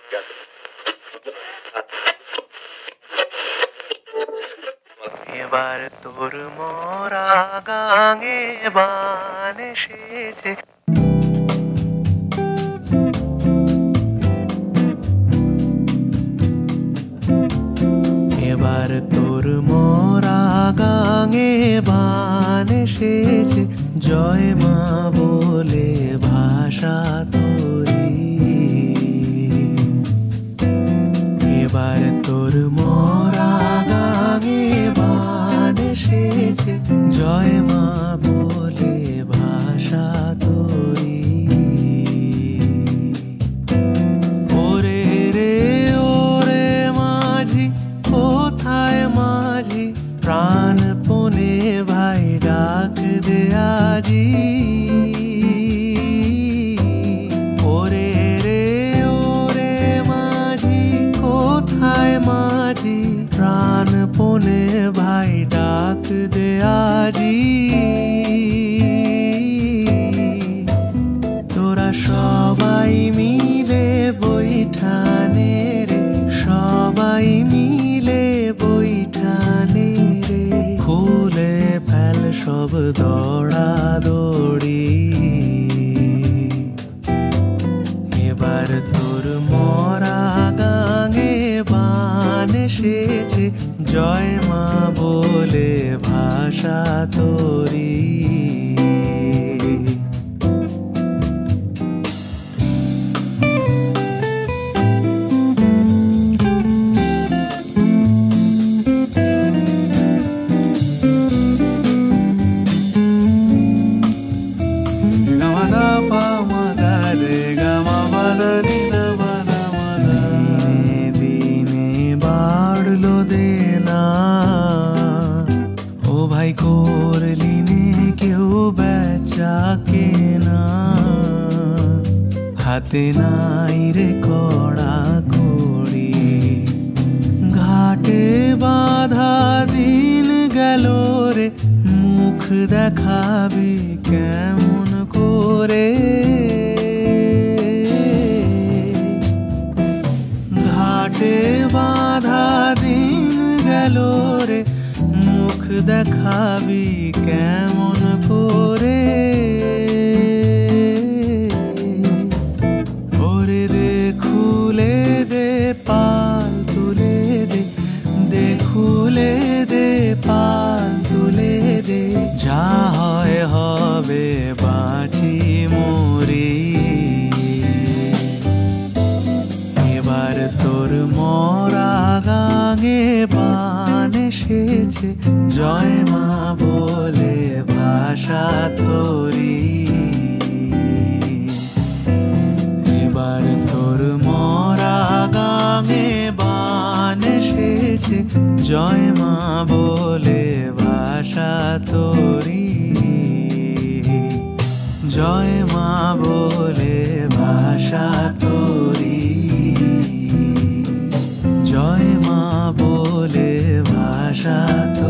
এবার তোর মরা গাঙে বান এসেছে। এবার তোর মরা গাঙে বান এসেছে, জয় মা বলে ভাষা তোরি। এবার তোর মরা গাঙে বান এসেছে, জয় মা বলে ভাষা তোরি। ওরে রে ওরে মাঝি, কোথায় মাঝি, প্রাণপণে ভাই ডাক দে আজি। ওরে রে ওরে মাঝি, কোথায় মাঝি, প্রাণপণে ভাই ডাক দে আজি। তোরা সবাই মিলে বৈঠানে রে, সবাই মিলে বৈঠানে রে, খুলে ফেল সব দৌড়া দৌড়ি। এবার তোর মরা গাঙে বান এসেছে, জয় মা বলে ভাষা তোরি। ও ভাই করলি নে কেউ বেচা কেনা, হাতে নাই রে কড়া কড়ি। ঘাটে বাঁধা দিন গেল রে, মুখ দেখাবি কেমন করে। ঘাটে বাঁধা দিন গেল রে, মুখ দেখাবি কেমন করে। ওরে দে খুলে দে পাল তুলে দে, দে খুলে দে পাল তুলে দে, যা হয় হবে বাঁচি মরি। এবার তোর মরা গাঙে বান এসেছে, জয় মা বলে ভাষা তোরি। এবার তোর মরা গাঙে বান এসেছে, জয় মা বলে ভাষা তোরি। জয় মা বলে ভাষা তোরি। জয় মা বলে ভাষা তোরি।